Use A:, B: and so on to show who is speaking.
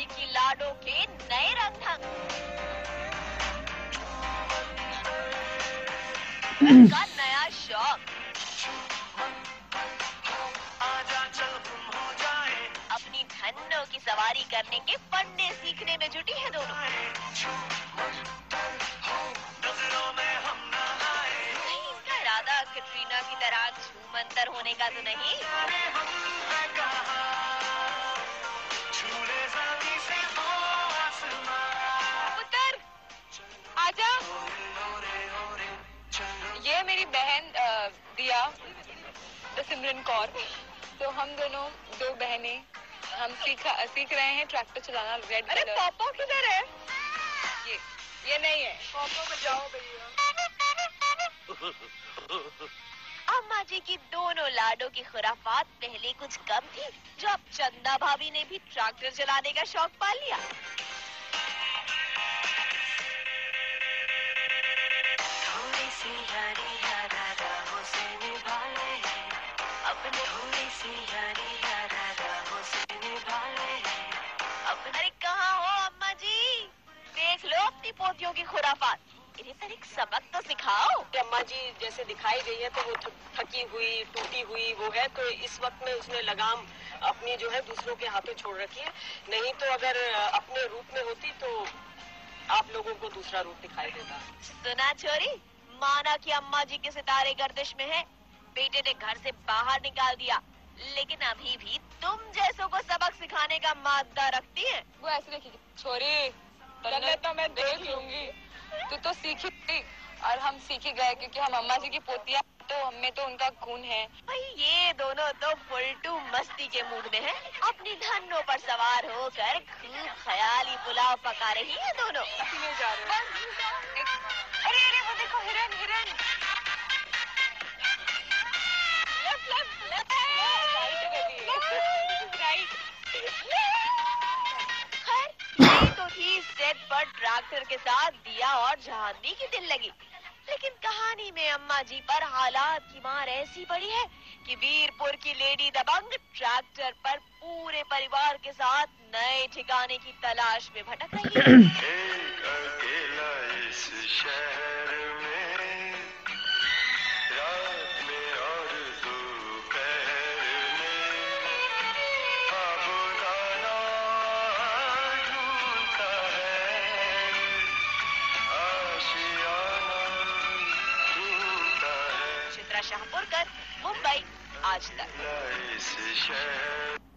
A: जी की लाडों के नए रंग ढंग। का नया शौक, अपनी धन्नों की सवारी करने के फंडे सीखने में जुटी है दोनों। कहीं इनका इरादा कटरीना की तरह छूमंतर होने का तो नहीं?
B: पुत्र, आजा। ये मेरी बहन दिया, सिमरन कौर। तो हम दोनों दो बहनें, हम सीख रहे हैं ट्रैक्टर चलाना। रेड
A: अरे
B: कलर।
A: पापा किधर है?
B: ये नहीं है।
A: पापा को जाओ भैया। अम्मा जी की दोनों लाडों की खुराफात पहले कुछ कम थी, जो अब चंदा भाभी ने भी ट्रैक्टर चलाने का शौक पाल लिया। थोड़ी सी यारी यारा राहों से निभा ले, अपने थोड़ी सी यारी यारा राहों से निभा ले। अरे कहाँ हो अम्मा जी? देख लो अपनी पोतियों की खुराफात, इन्हें पर एक सबक तो सिखाओ।
C: अम्मा जी जैसे दिखाई गई है तो वो थकी हुई टूटी हुई वो है, तो इस वक्त में उसने लगाम अपनी जो है दूसरों के हाथों छोड़ रखी है। नहीं तो अगर अपने रूप में होती तो आप लोगों को दूसरा रूप दिखाई देता।
A: सुना छोरी, माना कि अम्मा जी के सितारे गर्दिश में है, बेटे ने घर से बाहर निकाल दिया, लेकिन अभी भी तुम जैसों को सबक सिखाने का मादा रखती है।
B: वो ऐसे देखिए, छोरी तन्ने तो मैं देख लूंगी, तू तो सीखी थी और हम सीख ही गए, क्योंकि हम अम्मा जी की पोतियां, तो हमें तो उनका खून है।
A: भाई ये दोनों तो फुलटू मस्ती के मूड में हैं। अपनी धन्नों पर सवार होकर खूब ख्याली पुलाव पका रही है दोनों।
B: जा रहे हैं। अरे अरे वो देखो, हिरन हिरन। Left left left right.
A: खैर ये तो थी सेट पर ट्रैक्टर के साथ दिया और जहानी की दिल लगी, लेकिन कहानी में अम्मा जी पर हालात की मार ऐसी पड़ी है कि वीरपुर की लेडी दबंग ट्रैक्टर पर पूरे परिवार के साथ नए ठिकाने की तलाश में भटक रही है।
D: एक अकेला इस शहर में, रात में और दोपहर में, साबुदाना ढूंढता है, आशियाना ढूंढता है।
A: चित्रा शाहपुरकर, मुंबई, आज तक।
D: इस शहर